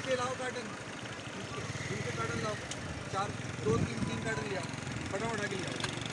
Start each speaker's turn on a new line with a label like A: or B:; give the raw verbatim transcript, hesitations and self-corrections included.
A: کے لاؤ کارٹن دودھ کے دودھ کے کارٹن لاؤ چار دو تین تین کارٹن لے آؤ فٹافٹ اٹھا کے لے آؤ